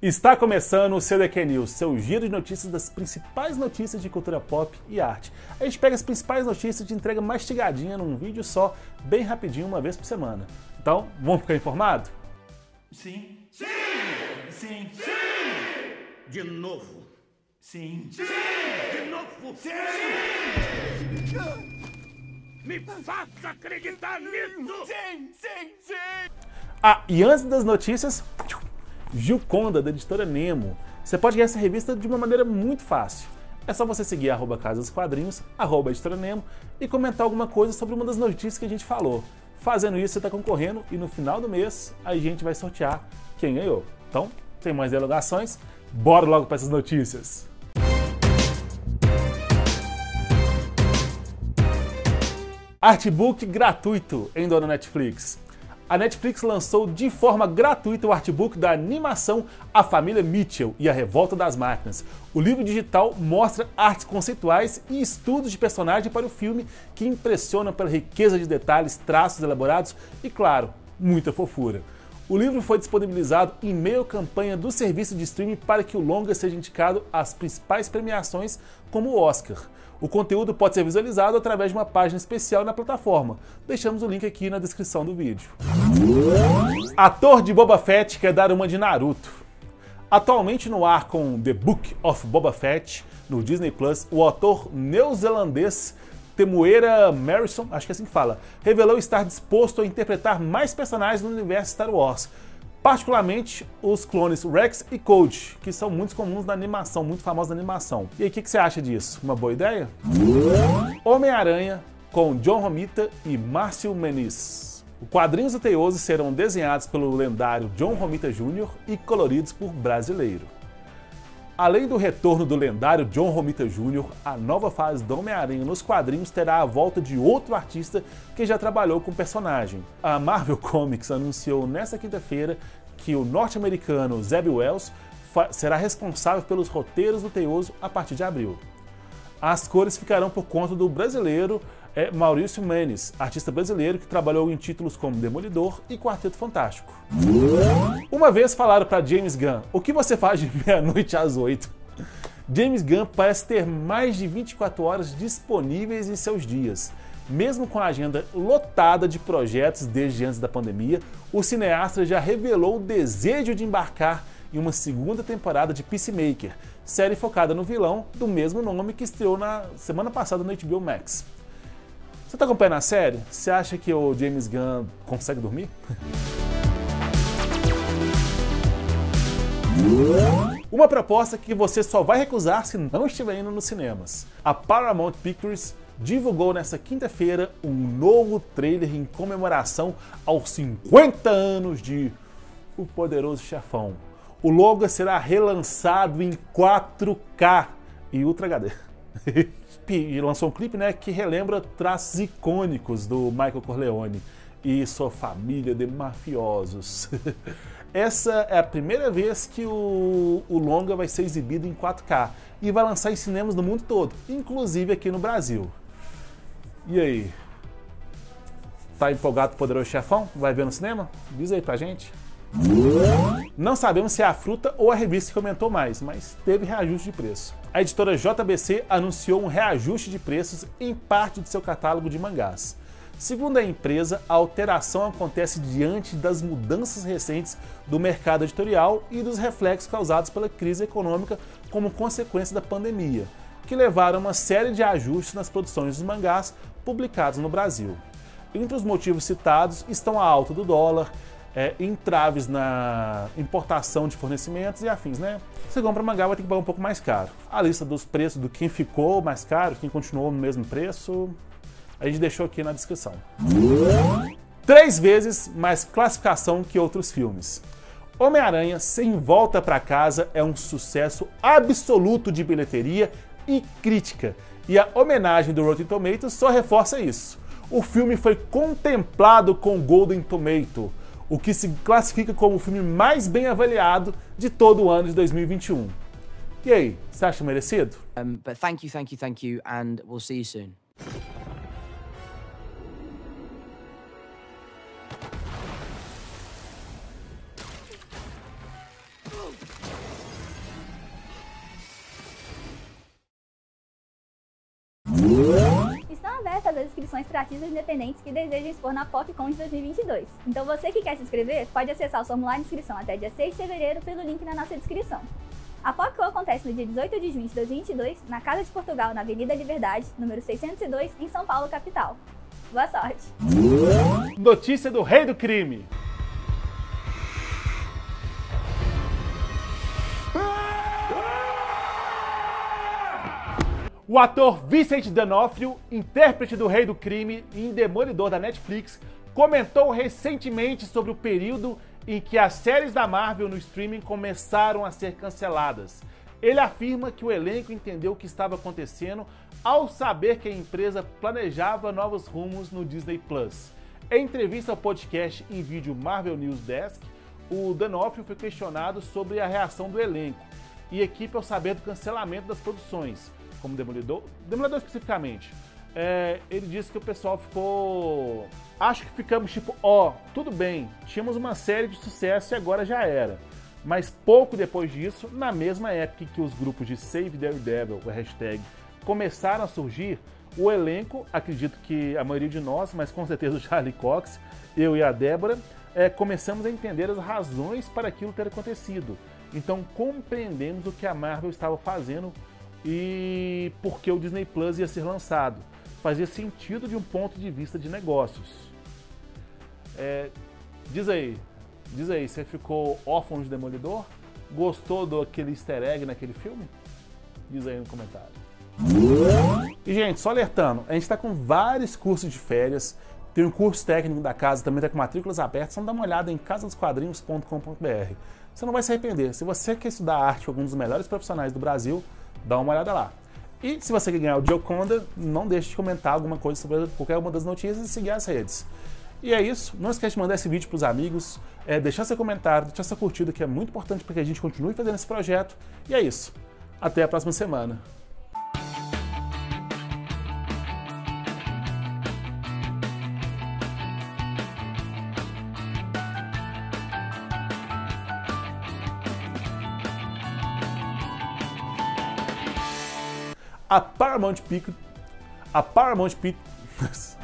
Está começando o CDQ News, seu giro de notícias das principais notícias de cultura pop e arte. A gente pega as principais notícias e te entrega mastigadinha num vídeo só, bem rapidinho, uma vez por semana. Então, vamos ficar informado? Sim. Sim! Sim! Sim! De novo. Sim. Sim! De novo. Sim! Me faça acreditar nisso! Sim! Sim! Sim! Ah, e antes das notícias, Gilconda, da editora Nemo. Você pode ganhar essa revista de uma maneira muito fácil. É só você seguir @Casa dos Quadrinhos, @Editora Nemo e comentar alguma coisa sobre uma das notícias que a gente falou. Fazendo isso, você está concorrendo e no final do mês a gente vai sortear quem ganhou. Então, sem mais delongações, bora logo para essas notícias. Artbook gratuito em Dona Netflix. A Netflix lançou de forma gratuita o artbook da animação A Família Mitchell e a Revolta das Máquinas. O livro digital mostra artes conceituais e estudos de personagem para o filme que impressionam pela riqueza de detalhes, traços elaborados e, claro, muita fofura. O livro foi disponibilizado em meio à campanha do serviço de streaming para que o longa seja indicado às principais premiações como o Oscar. O conteúdo pode ser visualizado através de uma página especial na plataforma. Deixamos o link aqui na descrição do vídeo. Ator de Boba Fett quer dar uma de Naruto. Atualmente no ar com The Book of Boba Fett, no Disney Plus, o ator neozelandês Temuera Morrison, acho que é assim que fala, revelou estar disposto a interpretar mais personagens no universo Star Wars, particularmente os clones Rex e Code, que são muito comuns na animação, muito famosos na animação. E aí, o que você acha disso? Uma boa ideia? Homem-Aranha com John Romita e Márcio Menis. Os quadrinhos do Teioso serão desenhados pelo lendário John Romita Jr. e coloridos por brasileiro. Além do retorno do lendário John Romita Jr., a nova fase do Homem-Aranha nos quadrinhos terá a volta de outro artista que já trabalhou com o personagem. A Marvel Comics anunciou nesta quinta-feira que o norte-americano Zeb Wells será responsável pelos roteiros do Teioso a partir de abril. As cores ficarão por conta do brasileiro Maurício Menes, artista brasileiro que trabalhou em títulos como Demolidor e Quarteto Fantástico. Uma vez falaram para James Gunn, o que você faz de meia-noite às 8? James Gunn parece ter mais de 24 horas disponíveis em seus dias. Mesmo com a agenda lotada de projetos desde antes da pandemia, o cineasta já revelou o desejo de embarcar em uma segunda temporada de Peacemaker, série focada no vilão do mesmo nome que estreou na semana passada no HBO Max. Você está acompanhando a série? Você acha que o James Gunn consegue dormir? Uma proposta que você só vai recusar se não estiver indo nos cinemas. A Paramount Pictures divulgou nesta quinta-feira um novo trailer em comemoração aos 50 anos de O Poderoso Chefão. O longa será relançado em 4K e Ultra HD. E lançou um clipe, que relembra traços icônicos do Michael Corleone e sua família de mafiosos. Essa é a primeira vez que o longa vai ser exibido em 4K e vai lançar em cinemas no mundo todo, inclusive aqui no Brasil. E aí? Tá empolgado com o Poderoso Chefão? Vai ver no cinema? Diz aí pra gente. Não sabemos se é a fruta ou a revista que aumentou mais, mas teve reajuste de preço. A editora JBC anunciou um reajuste de preços em parte de seu catálogo de mangás. Segundo a empresa, a alteração acontece diante das mudanças recentes do mercado editorial e dos reflexos causados pela crise econômica como consequência da pandemia, que levaram a uma série de ajustes nas produções dos mangás publicados no Brasil. Entre os motivos citados estão a alta do dólar, entraves na importação de fornecimentos e afins, Você compra mangá, vai ter que pagar um pouco mais caro. A lista dos preços do quem ficou mais caro, quem continuou no mesmo preço, a gente deixou aqui na descrição. 3 vezes mais classificação que outros filmes. Homem-Aranha Sem Volta Pra Casa é um sucesso absoluto de bilheteria e crítica, e a homenagem do Rotten Tomatoes só reforça isso. O filme foi contemplado com Golden Tomato, o que se classifica como o filme mais bem avaliado de todo o ano de 2021. E aí, você acha merecido? But thank you, and we'll see you soon. para artistas independentes que desejam expor na PopCon de 2022. Então você que quer se inscrever, pode acessar o formulário de inscrição até dia 6 de fevereiro pelo link na nossa descrição. A PopCon acontece no dia 18 de junho de 2022, na Casa de Portugal, na Avenida Liberdade, número 602, em São Paulo, capital. Boa sorte! Notícia do Rei do Crime. O ator Vincent D'Onofrio, intérprete do Rei do Crime em Demolidor da Netflix, comentou recentemente sobre o período em que as séries da Marvel no streaming começaram a ser canceladas. Ele afirma que o elenco entendeu o que estava acontecendo ao saber que a empresa planejava novos rumos no Disney Plus. Em entrevista ao podcast em vídeo Marvel News Desk, o D'Onofrio foi questionado sobre a reação do elenco e equipe ao saber do cancelamento das produções, como Demolidor especificamente. Ele disse que o pessoal ficou... Acho que ficamos tipo, tudo bem, tínhamos uma série de sucesso e agora já era. Mas pouco depois disso, na mesma época em que os grupos de Save Daredevil, o hashtag, começaram a surgir, o elenco, acredito que a maioria de nós, mas com certeza o Charlie Cox, eu e a Débora, começamos a entender as razões para aquilo ter acontecido. Então compreendemos o que a Marvel estava fazendo e por que o Disney Plus ia ser lançado. Fazia sentido de um ponto de vista de negócios. Diz aí, você ficou órfão de Demolidor? Gostou daquele easter egg naquele filme? Diz aí no comentário. E gente, só alertando, a gente está com vários cursos de férias, tem um curso técnico da casa, também está com matrículas abertas, então dá uma olhada em casadosquadrinhos.com.br. Você não vai se arrepender. Se você quer estudar arte com alguns dos melhores profissionais do Brasil, dá uma olhada lá. E se você quer ganhar o Gioconda, não deixe de comentar alguma coisa sobre qualquer uma das notícias e seguir as redes. E é isso. Não esquece de mandar esse vídeo para os amigos, deixar seu comentário, deixar sua curtida, que é muito importante para que a gente continue fazendo esse projeto. E é isso. Até a próxima semana. A Paramount Pictures